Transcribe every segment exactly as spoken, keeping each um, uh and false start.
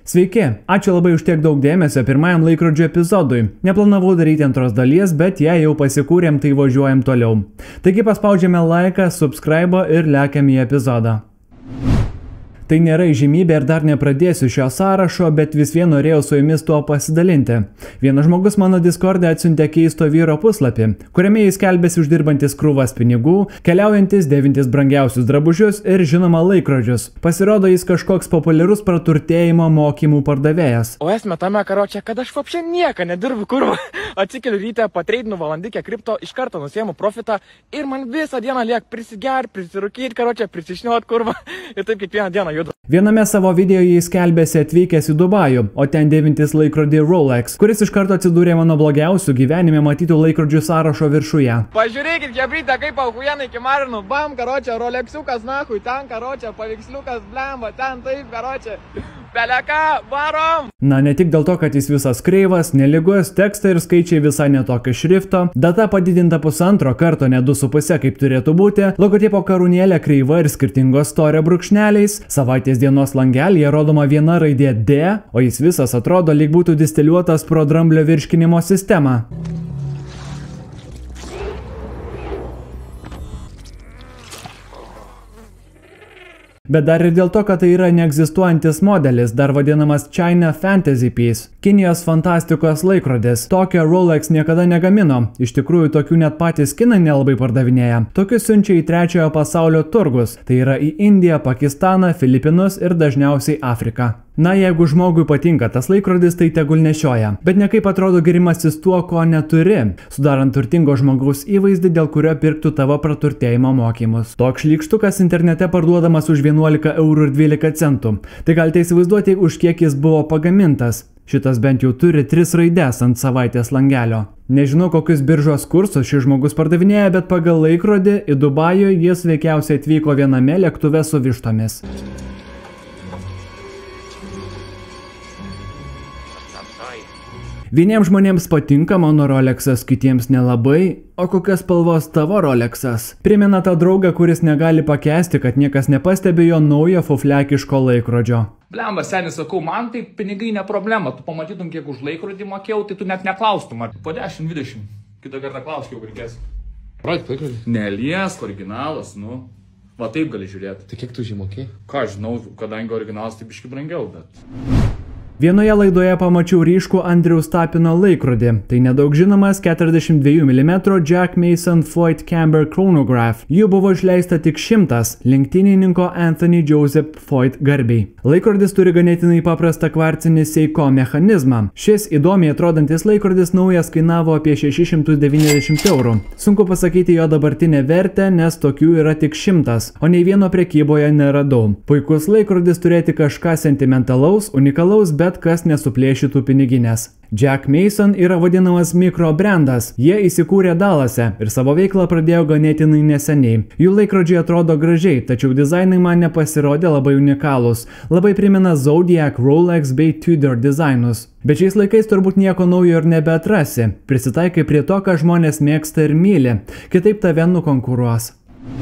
Sveiki, ačiū labai už tiek daug dėmesio pirmajam laikrodžio epizodui. Neplanavau daryti antros dalies, bet jei jau pasikūrėm, tai važiuojam toliau. Taigi paspaudžiame laiką, subscribe ir lekiam į epizodą. Tai nėra įžymybė ir dar nepradėsiu šio sąrašo, bet vis vien norėjau su jumis tuo pasidalinti. Vienas žmogus mano Discord'e atsiuntė keisto vyro puslapį, kuriame jis skelbėsi uždirbantis krūvas pinigų, keliaujantis, dėvintis brangiausius drabužius ir žinoma laikrodžius. Pasirodo, jis kažkoks populiarus praturtėjimo mokymų pardavėjas. O esmė tame, karočią, kad aš vapšė nieką nedirbu, kurva. Atsikeliu ryte, patreidinu valandikę kripto, iš karto nusiemu profitą ir man visą dieną liek prisiger, prisirūkyt, karočią, prisišniuot, kurva. Ir taip kiekvieną dieną. Viename savo video jis skelbėsi atvykęs į Dubajų, o ten dėvintis laikrodį Rolex, kuris iš karto atsidūrė mano blogiausių gyvenime matytų laikrodžių sąrašo viršuje. Pažiūrėkit, kebrytę, kaip aukujenai kimarinu, bam, karočią, Rolexiukas, nahui, ten, karočią, paveiksliukas, blemba, ten, taip, karočią. Beleka, varom! Na, ne tik dėl to, kad jis visas kreivas, nelygus, tekstai ir skaičiai visai netokio šrifto, data padidinta pusantro karto, ne du su puse, kaip turėtų būti, logotipo karūnėlė kreiva ir skirtingos storio brūkšneliais, savaitės dienos langelyje rodoma viena raidė D, o jis visas atrodo lyg būtų distiliuotas pro dramblio virškinimo sistemą. Bet dar ir dėl to, kad tai yra neegzistuojantis modelis, dar vadinamas China Fantasy Piece, Kinijos fantastikos laikrodis. Tokio Rolex niekada negamino, iš tikrųjų tokių net patys kinai nelabai pardavinėja. Tokius siunčia į trečiojo pasaulio turgus, tai yra į Indiją, Pakistaną, Filipinus ir dažniausiai Afriką. Na, jeigu žmogui patinka tas laikrodis, tai tegul nešioja. Bet ne kaip atrodo girimasis tuo, ko neturi, sudarant turtingo žmogaus įvaizdį, dėl kurio pirktų tavo praturtėjimo mokymus. Toks šlykštukas internete parduodamas už vienuolika eurų ir dvylika centų. Tai galite įsivaizduoti, už kiek jis buvo pagamintas. Šitas bent jau turi tris raides ant savaitės langelio. Nežinau, kokius biržos kursus šis žmogus pardavinėja, bet pagal laikrodį į Dubajų jis veikiausiai atvyko viename lėktuve su vištomis. Vieniems žmonėms patinka mano Rolexas, kitiems nelabai, o kokios spalvos tavo Rolexas? Primena tą draugą, kuris negali pakęsti, kad niekas nepastebi jo naujo fuflekiško laikrodžio. Blemba, senis, sakau, man tai pinigai ne problema, tu pamatytum, kiek už laikrodį mokėjau, tai tu net neklaustum, ar po dešimt dvidešimt, kitą kartą klaus, kiek reikės. Rodyk laikrodį. Neliesk, originalas, nu, va taip gali žiūrėti. Tai kiek tu žį mokėjai? Ką žinau, kadangi originalas tai biškai brangiau, bet... Vienoje laidoje pamačiau ryškų Andriaus Tapino laikrodį. Tai nedaug žinomas keturiasdešimt dviejų milimetrų Jack Mason Floyd Camber Chronograph. Jų buvo išleista tik šimtas lenktynininko Anthony Joseph Floyd garbei. Laikrodis turi ganėtinai paprastą kvarcinį Seiko mechanizmą. Šis įdomiai atrodantis laikrodis naujas kainavo apie šešis šimtus devyniasdešimt eurų. Sunku pasakyti jo dabartinę vertę, nes tokių yra tik šimtas, o nei vieno prekyboje neradau. Puikus laikrodis turėti kažką sentimentalaus, unikalaus, bet bet kas nesuplėšytų piniginės. Jack Mason yra vadinamas mikrobrandas. Jie įsikūrė Dallase ir savo veiklą pradėjo ganėtinai neseniai. Jų laikrodžiai atrodo gražiai, tačiau dizainai man nepasirodė labai unikalūs. Labai primena Zodiac, Rolex bei Tudor dizainus. Bet šiais laikais turbūt nieko naujo ir nebeatrasi. Prisitaikai prie to, ką žmonės mėgsta ir myli. Kitaip tave nukonkuruos.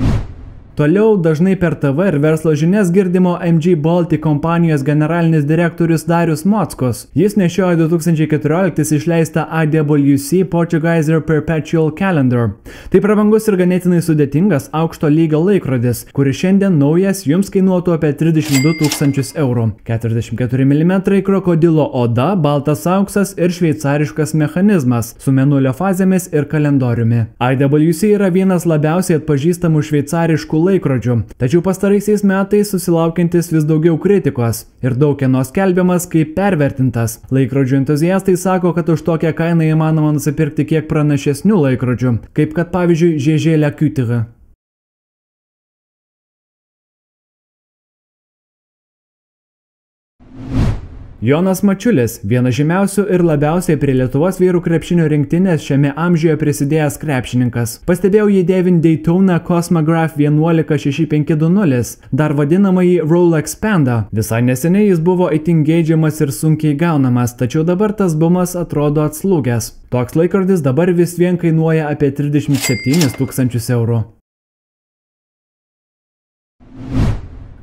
Toliau dažnai per T V ir verslo žinias girdimo M G Baltic kompanijos generalinis direktorius Darius Mockus. Jis nešiojo du tūkstančiai keturioliktais išleistą A W C Portugizer Perpetual Calendar. Tai prabangus ir ganėtinai sudėtingas aukšto lygio laikrodis, kuris šiandien naujas jums kainuotų apie trisdešimt du tūkstančius eurų. keturiasdešimt keturi milimetrai krokodilo oda, baltas auksas ir šveicariškas mechanizmas su mėnulio fazėmis ir kalendoriumi. A W C yra vienas labiausiai atpažįstamų šveicariškų laikrodžių, tačiau pastaraisiais metais susilaukiantis vis daugiau kritikos ir daug kieno skelbiamas kaip pervertintas. Laikrodžių entuziastai sako, kad už tokią kainą įmanoma nusipirkti kiek pranašesnių laikrodžių, kaip kad pavyzdžiui G G Le Couture. Jonas Mačiulis, vienas žymiausių ir labiausiai prie Lietuvos vyrų krepšinio rinktinės šiame amžiuje prisidėjęs krepšininkas. Pastebėjau jį dėvint Daytona Cosmograph vienuolika šeši penki du nulis, dar vadinamąjį Rolex Panda. Visai neseniai jis buvo itin geidžiamas ir sunkiai gaunamas, tačiau dabar tas bumas atrodo atslūgęs. Toks laikrodis dabar vis vien kainuoja apie trisdešimt septynis tūkstančius eurų.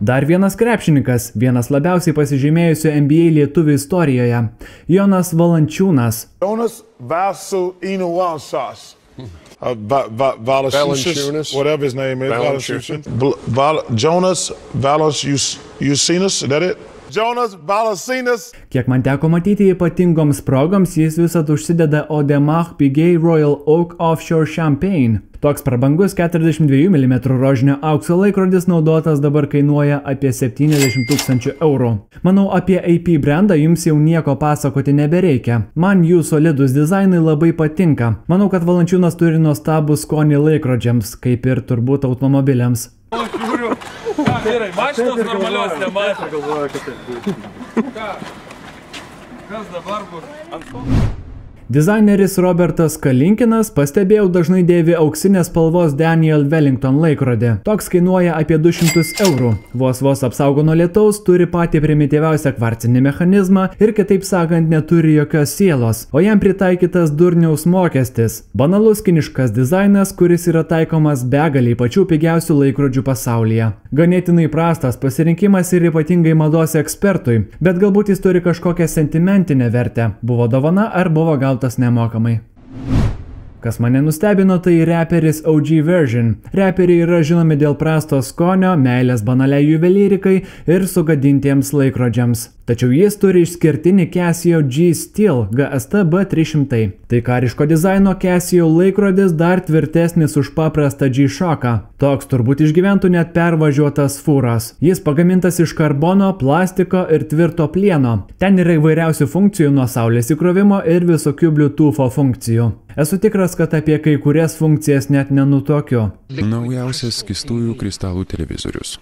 Dar vienas krepšininkas, vienas labiausiai pasižymėjusių N B A lietuvių istorijoje – Jonas Valančiūnas. Jonas Valančiūnas. Uh, va, va, Valanciunas, whatever his name is. Valanciunas. Val, Jonas Valanciunas, is that it? Jonas Valanciunas. Kiek man teko matyti ypatingoms progoms, jis visad užsideda Audemars Piguet Royal Oak Offshore Champagne. Toks prabangus keturiasdešimt dviejų milimetrų rožinio aukso laikrodis naudotas dabar kainuoja apie septyniasdešimt tūkstančių eurų. Manau, apie A P brandą jums jau nieko pasakoti nebereikia. Man jų solidus dizainai labai patinka. Manau, kad Valančiūnas turi nuostabų skonį laikrodžiams, kaip ir turbūt automobiliams. O, žiūriu, ką, vyrai, mašinos normalios nematė. Galvoju, kad tai. Ką? Kas dabar bus? Dizaineris Robertas Kalinkinas, pastebėjau, dažnai dėvi auksinės spalvos Daniel Wellington laikrodį. Toks kainuoja apie du šimtus eurų. Vos vos apsaugo nuo lietaus, turi patį primityviausią kvarcinį mechanizmą ir, kitaip sakant, neturi jokios sielos, o jam pritaikytas durniaus mokestis. Banalus kiniškas dizainas, kuris yra taikomas begaliai pačių pigiausių laikrodžių pasaulyje. Ganėtinai prastas pasirinkimas ir ypatingai mados ekspertui, bet galbūt jis turi kažkokią sentimentinę vertę. Buvo dovana ar buvo gautas nemokamai. Kas mane nustebino, tai reperis O G Version. Reperiai yra žinomi dėl prasto skonio, meilės banaliai juvelyrikai ir sugadintiems laikrodžiams. Tačiau jis turi išskirtinį Casio G Steel G S T B trys šimtai. Tai kariško dizaino Casio laikrodis dar tvirtesnis už paprastą G-Shocką. Toks turbūt išgyventų net pervažiuotas fūras. Jis pagamintas iš karbono, plastiko ir tvirto plieno. Ten yra įvairiausių funkcijų nuo saulės įkrovimo ir visokių Bluetooth funkcijų. Esu tikras, kad apie kai kurias funkcijas net nenutuokiu. Naujausias skystųjų kristalų televizorius.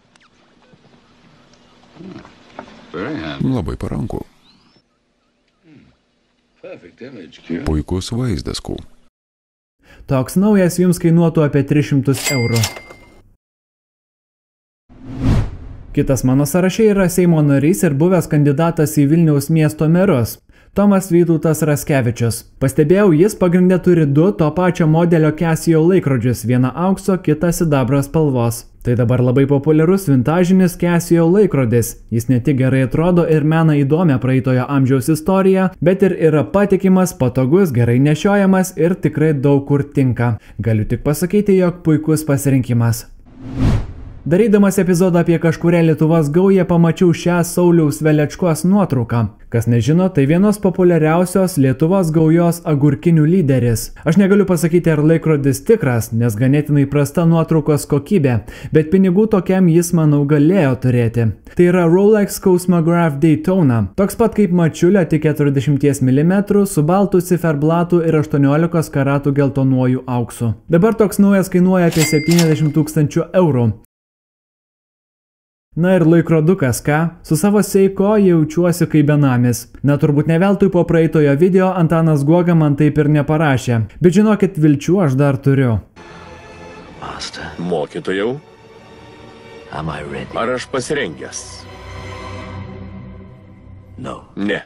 Labai paranku. Puikus vaizdas, kū. Toks naujas jums kainuotų apie tris šimtus eurų. Kitas mano sąraše yra Seimo narys ir buvęs kandidatas į Vilniaus miesto merus. Tomas Vytautas Raskevičius. Pastebėjau, jis pagrinde turi du to pačio modelio Casio laikrodžius, vieną aukso, kitą sidabro spalvos. Tai dabar labai populiarus vintažinis Casio laikrodis. Jis ne tik gerai atrodo ir mena įdomią praeitojo amžiaus istoriją, bet ir yra patikimas, patogus, gerai nešiojamas ir tikrai daug kur tinka. Galiu tik pasakyti, jog puikus pasirinkimas. Darydamas epizodą apie kažkurią Lietuvos gaują pamačiau šią Sauliaus Velečkos nuotrauką. Kas nežino, tai vienos populiariausios Lietuvos gaujos agurkinių lyderis. Aš negaliu pasakyti, ar laikrodis tikras, nes ganėtinai prasta nuotraukos kokybė, bet pinigų tokiam jis, manau, galėjo turėti. Tai yra Rolex Cosmograph Daytona, toks pat kaip mačiulio, tik keturiasdešimt milimetrų su baltu ciferblatu ir aštuoniolikos karatų geltonuoju auksu. Dabar toks naujas kainuoja apie septyniasdešimt tūkstančių eurų. Na ir laikrodukas, ką? Su savo Seiko jaučiuosi kaip benamis. Na turbūt ne veltui po praeitojo video Antanas Guoga man taip ir neparašė. Bet žinokit, vilčių aš dar turiu. Mokytojau, ar aš pasirengęs? Ne.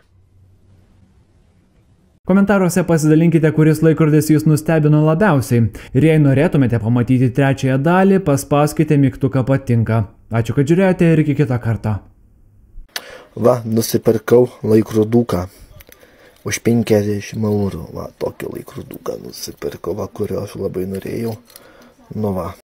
Komentaruose pasidalinkite, kuris laikrodis jūs nustebino labiausiai. Ir jei norėtumėte pamatyti trečiąją dalį, paspauskite mygtuką patinka. Ačiū, kad žiūrėjote ir iki kito karto. Va, nusipirkau laikroduką už penkiasdešimt eurų. Va, tokį laikroduką nusipirkau, va, kurio aš labai norėjau. Nu va.